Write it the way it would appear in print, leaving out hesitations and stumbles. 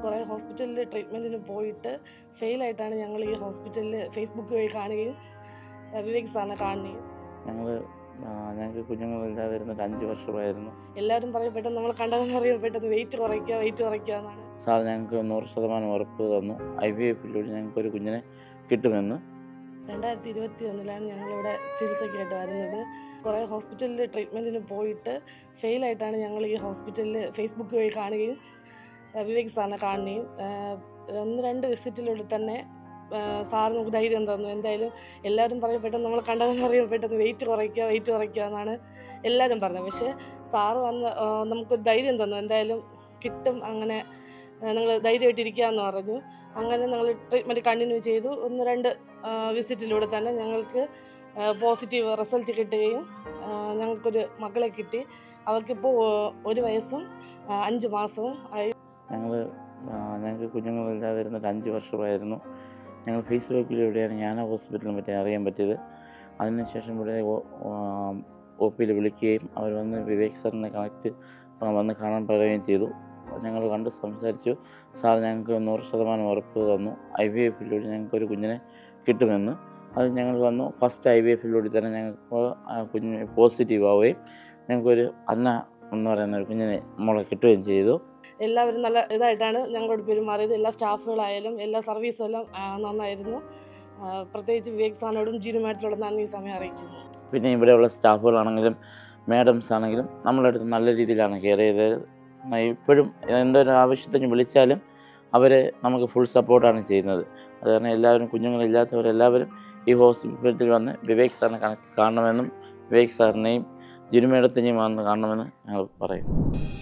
കുറേ ഹോസ്പിറ്റലിൽ ട്രീറ്റ്മെൻറ്റിന് പോയിട്ട് ഫെയിലായിട്ടാണ് ഞങ്ങൾ ഈ ഹോസ്പിറ്റലിൽ ഫേസ്ബുക്ക് വഴി കാണുകയും വിവേക് സാറിനെ കാണുകയും. ഞങ്ങൾക്ക് കുഞ്ഞുങ്ങളില്ലാതെ ഇരുന്നിട്ട് 5 വർഷമായിരുന്നു. എല്ലാവരും പറയും പെട്ടെന്ന് നമ്മൾ കണ്ടതെന്നറിയാം, പെട്ടെന്ന് വെയിറ്റ് കുറയ്ക്കുക എന്നാണ്. സാർ ഞങ്ങൾക്ക് 100% ഉറപ്പ് തന്നു, IVF-ലൂടെ ഞങ്ങൾക്കൊരു കുഞ്ഞിനെ കിട്ടുമെന്ന്. 2021 ഞങ്ങളിവിടെ ചികിത്സയ്ക്കായിട്ട് വരുന്നത്. കുറേ ഹോസ്പിറ്റലിൽ ട്രീറ്റ്മെൻറ്റിന് പോയിട്ട് ഫെയിലായിട്ടാണ് ഞങ്ങൾ ഈ ഹോസ്പിറ്റലിൽ ഫേസ്ബുക്ക് വഴി കാണുകയും വിവേക് സാറിനെ കാണുകയും 1-2 വിസിറ്റിലൂടെ തന്നെ സാറ് നമുക്ക് ധൈര്യം തന്നു. എന്തായാലും എല്ലാവരും പറയും പെട്ടെന്ന് നമ്മൾ കണ്ടതെന്നറിയാം, പെട്ടെന്ന് വെയിറ്റ് കുറയ്ക്കുക എന്നാണ് എല്ലാവരും പറഞ്ഞത്. പക്ഷേ സാറ് വന്ന് നമുക്ക് ധൈര്യം തന്നു, എന്തായാലും കിട്ടും, അങ്ങനെ നിങ്ങൾ ധൈര്യമായിട്ടിരിക്കുകയെന്ന് പറഞ്ഞു. അങ്ങനെ ഞങ്ങൾ ട്രീറ്റ്മെൻറ്റ് കണ്ടിന്യൂ ചെയ്തു. 1-2 വിസിറ്റിലൂടെ തന്നെ ഞങ്ങൾക്ക് പോസിറ്റീവ് റിസൾട്ട് കിട്ടുകയും ഞങ്ങൾക്കൊരു മകളെ കിട്ടി. അവർക്കിപ്പോൾ 1 വയസ്സും 5 മാസവും ആയി. ഞങ്ങൾക്ക് കുഞ്ഞുങ്ങളില്ലാതെ ഇരുന്നിട്ട് 5 വർഷമായിരുന്നു. ഞങ്ങൾ ഫേസ്ബുക്കിലൂടെയാണ് ഞാൻ ഹോസ്പിറ്റലിനെ പറ്റി അറിയാൻ പറ്റിയത്. അതിനുശേഷം ഇവിടെ OPയിൽ വിളിക്കുകയും അവർ വന്ന് വിവേക് സാറിനെ വന്ന് കാണാൻ പറയുകയും ചെയ്തു. ഞങ്ങൾ കണ്ട് സംസാരിച്ചു. സാർ ഞങ്ങൾക്ക് 100% ഉറപ്പ് തന്നു, IVF-ലൂടെ ഞങ്ങൾക്കൊരു കുഞ്ഞിനെ കിട്ടുമെന്ന്. അത് ഞങ്ങൾ വന്നു. ഫസ്റ്റ് IVF-ലൂടെ തന്നെ ഞങ്ങൾക്ക് കുഞ്ഞിന് പോസിറ്റീവ് ആവുകയും ഞങ്ങൾക്കൊരു അന്ന എന്ന് പറയുന്ന ഒരു കുഞ്ഞിനെ നമ്മളെ കിട്ടുകയും ചെയ്തു. എല്ലാവരും നല്ല ഇതായിട്ടാണ് ഞങ്ങളോട് പെരുമാറിയത്. എല്ലാ സ്റ്റാഫുകളായാലും എല്ലാ സർവീസും എല്ലാം നന്നായിരുന്നു. പ്രത്യേകിച്ച് വിവേക് സാറിനോടും ജിനു മാഡത്തിനോടും നന്ദി സമയം അറിയിക്കുന്നു. പിന്നെ ഇവിടെയുള്ള സ്റ്റാഫുകളാണെങ്കിലും മാഡംസ് ആണെങ്കിലും നമ്മളെ അടുത്ത് നല്ല രീതിയിലാണ് കെയർ ചെയ്തത്. ഇപ്പോഴും എന്തൊരു ആവശ്യത്തിന് വിളിച്ചാലും അവർ നമുക്ക് ഫുൾ സപ്പോർട്ടാണ് ചെയ്യുന്നത്. അത് കാരണം എല്ലാവരും, കുഞ്ഞുങ്ങളില്ലാത്തവരെല്ലാവരും ഈ ഹോസ്പിറ്റലിൽ വന്ന് വിവേക് സാറിനെ കാണണമെന്നും വിവേക് സാറിനെയും ജിനു മാഡത്തിനെയും വന്ന് കാണണമെന്ന് ഞങ്ങൾ പറയുന്നു.